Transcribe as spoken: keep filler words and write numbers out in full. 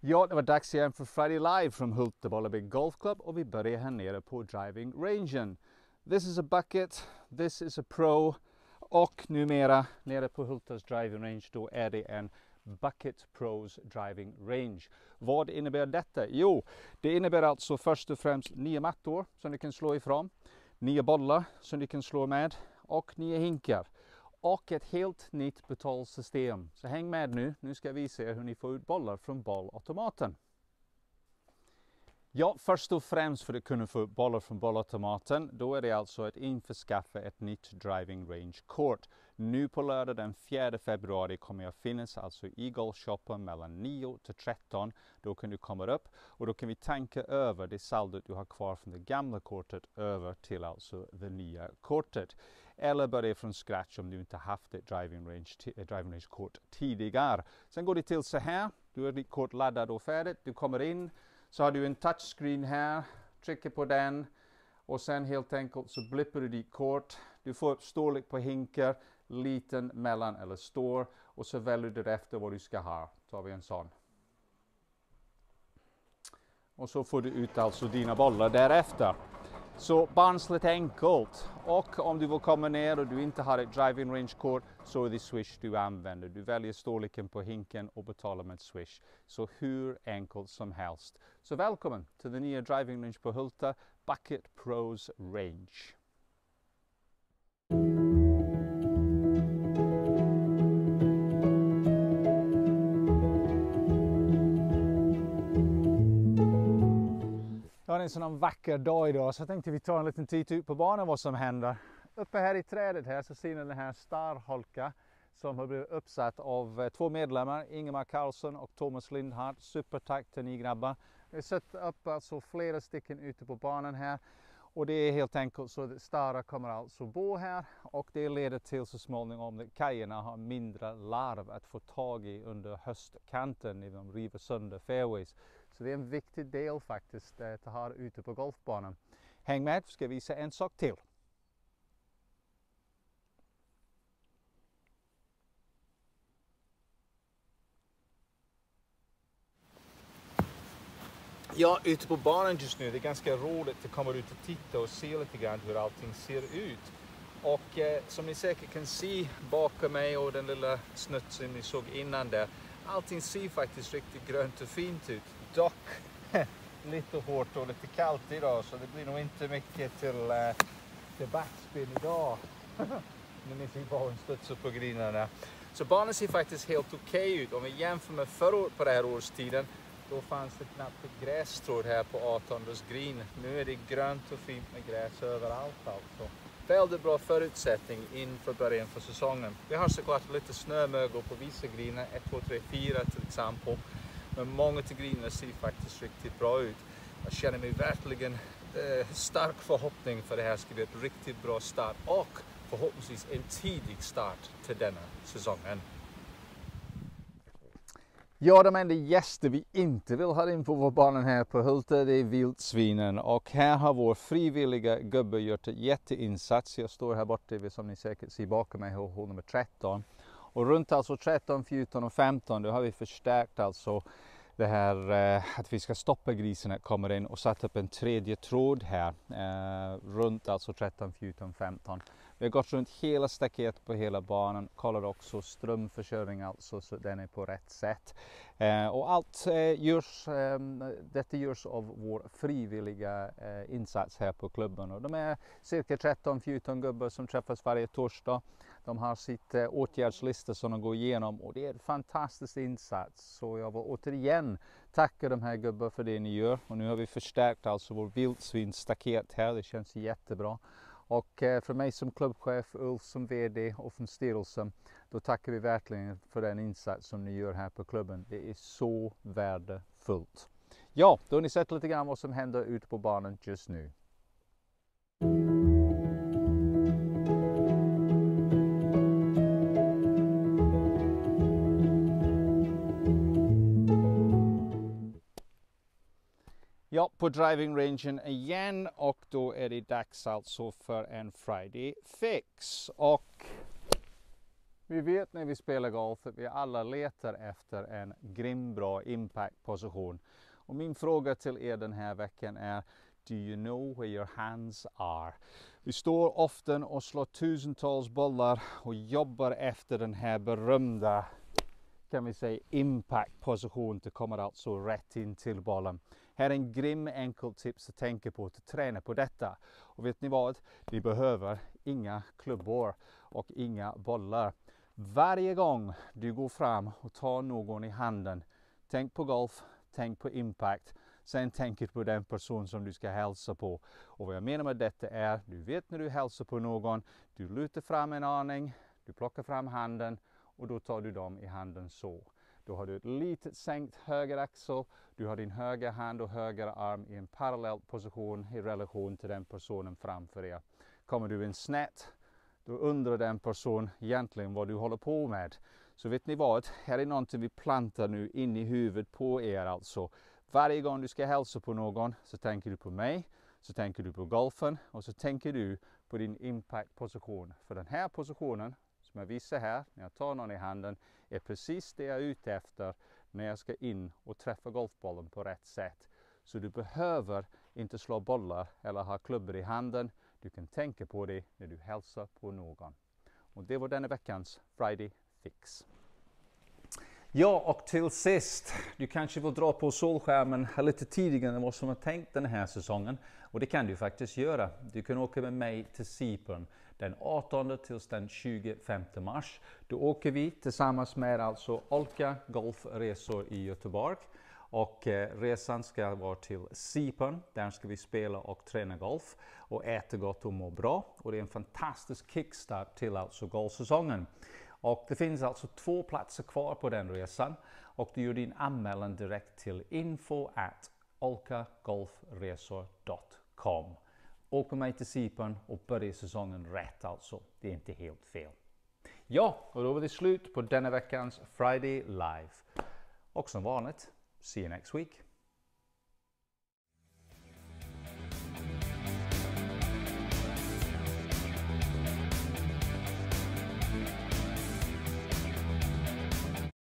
Ja, det var dags igen för Friday Live från Hultebolleby Golf Club och vi börjar här nere på driving rangen. This is a bucket, this is a pro och numera nere på Hultas driving range då är det en Bucket Pros driving range. Vad innebär detta? Jo, det innebär alltså först och främst nya mattor som ni kan slå ifrån, nya bollar som ni kan slå med och nya hinkar. Och ett helt nytt betalsystem. Så häng med nu, nu ska jag visa er hur ni får ut bollar från bollautomaten. Ja, först och främst för att kunna få ut bollar från bollautomaten, då är det alltså att införskaffa ett nytt driving range-kort. Nu på lördag den fjärde februari kommer jag finnas alltså i golfshoppen mellan nio till tretton. Då kan du komma upp och då kan vi tanka över det saldot du har kvar från det gamla kortet över till alltså det nya kortet. Eller börja från scratch om du inte haft ett driving range, driving range kort tidigare. Sen går det till så här, du har ditt kort laddat och färdigt, du kommer in, så har du en touchscreen här, trycker på den och sen helt enkelt så blippar du ditt kort, du får upp storlek på hinkar, liten, mellan eller stor och så väljer du efter vad du ska ha. Tar vi en sån. Och så får du ut alltså dina bollar därefter. Så barnsligt enkelt. Och om du vill komma ner och du inte har ett driving range kort så är det Swish du använder. Du väljer storleken på hinken och betalar med Swish. Så hur enkelt som helst. Så välkommen till den nya driving range på Hulta, Bucket Pros Range. Det är en sån vacker dag idag så jag tänkte vi tar en liten titt ut på banan vad som händer. Uppe här i trädet här så ser ni den här starholka som har blivit uppsatt av två medlemmar, Ingemar Karlsson och Thomas Lindhardt. Supertack till ni grabbar. Vi har satt upp alltså flera stycken ute på banan här och det är helt enkelt så att starar kommer alltså bo här och det leder till så småningom att kajerna har mindre larv att få tag i under höstkanten när de river sönder fairways. Så det är en viktig del faktiskt att ha ute på golfbanan. Häng med, ska jag visa en sak till. Ja, ute på banan just nu, det är ganska roligt att komma ut och titta och se lite grann hur allting ser ut. Och eh, som ni säkert kan se bakom mig och den lilla snutsen ni såg innan där, allting ser faktiskt riktigt grönt och fint ut. Dock lite hårt och lite kallt idag så det blir nog inte mycket till, eh, till backspin idag. När ni ser bara en studsar på grinarna. Så banan ser faktiskt helt okej okay ut. Om vi jämför med förra året på den här årstiden, då fanns det knappt ett grästråd här på artonde green. Nu är det grönt och fint med gräs överallt alltså. Väldigt bra förutsättning inför början för säsongen. Vi har såklart lite snömögel på vissa greener, ett, två, tre, fyra till exempel. Men många till greener ser faktiskt riktigt bra ut. Jag känner mig verkligen eh, stark förhoppning för det här ska bli ett riktigt bra start och förhoppningsvis en tidig start till denna säsongen. Ja, de enda gäster vi inte vill ha in på vår banan här på Hulta, det är vildsvinen. Och här har vår frivilliga gubbe gjort en jätteinsats. Jag står här borta, som ni säkert ser bakom mig, hål nummer tretton. Och runt alltså tretton, fjorton och femton, då har vi förstärkt alltså det här eh, att vi ska stoppa grisarna kommer in och satt upp en tredje tråd här eh, runt alltså tretton, fjorton, femton. Vi har gått runt hela staketet på hela banan, kollar också strömförsörjning alltså så den är på rätt sätt. Eh, och allt eh, görs, eh, detta görs av vår frivilliga eh, insats här på klubben. Och de är cirka tretton, fjorton gubbar som träffas varje torsdag. De har sitt eh, åtgärdslista som de går igenom och det är en fantastisk insats. Så jag vill återigen tacka de här gubbarna för det ni gör. Och nu har vi förstärkt alltså vår vildsvinsstaket här, det känns jättebra. Och eh, för mig som klubbchef, Ulf som vd och från styrelsen, då tackar vi verkligen för den insats som ni gör här på klubben. Det är så värdefullt. Ja, då har ni sett lite grann vad som händer ute på banan just nu. Ja, på driving rangen igen och då är det dags alltså för en Friday fix. Och Vi vet när vi spelar golf att vi alla letar efter en grym bra impact-position. Och min fråga till er den här veckan är: do you know where your hands are? Vi står ofta och slår tusentals bollar och jobbar efter den här berömda, kan vi säga, impact-position. Det kommer alltså rätt in till bollen. Här är en grym enkel tips att tänka på att träna på detta. Och vet ni vad? Vi behöver inga klubbor och inga bollar. Varje gång du går fram och tar någon i handen, tänk på golf, tänk på impact. Sen tänker du på den person som du ska hälsa på. Och vad jag menar med detta är, du vet när du hälsar på någon, du lutar fram en aning, du plockar fram handen och då tar du dem i handen så. Då har du ett litet sänkt höger axel, du har din högra hand och höger arm i en parallell position i relation till den personen framför er. Kommer du in snett, då undrar den person egentligen vad du håller på med. Så vet ni vad, här är någonting vi plantar nu in i huvudet på er alltså. Varje gång du ska hälsa på någon så tänker du på mig, så tänker du på golfen och så tänker du på din impact-position. För den här positionen som jag visar här, när jag tar någon i handen, är precis det jag är ute efter när jag ska in och träffa golfbollen på rätt sätt. Så du behöver inte slå bollar eller ha klubbor i handen. Du kan tänka på det när du hälsar på någon. Och det var denna veckans Friday Fix. Ja, och till sist, du kanske vill dra på solskärmen lite tidigare än vad som är tänkt den här säsongen. Och det kan du faktiskt göra. Du kan åka med mig till Cypern den artonde till den tjugofemte mars. Då åker vi tillsammans med alltså Olka Golfresor i Göteborg. Och eh, resan ska vara till Cypern. Där ska vi spela och träna golf och äta gott och må bra. Och det är en fantastisk kickstart till alltså golfsäsongen. Och det finns alltså två platser kvar på den resan. Och du gör din anmälan direkt till info at olkagolfresor dot com. Åk med mig till Cypern och börja säsongen rätt alltså. Det är inte helt fel. Ja, och då var det slut på denna veckans Friday Live. Och som vanligt, see you next week.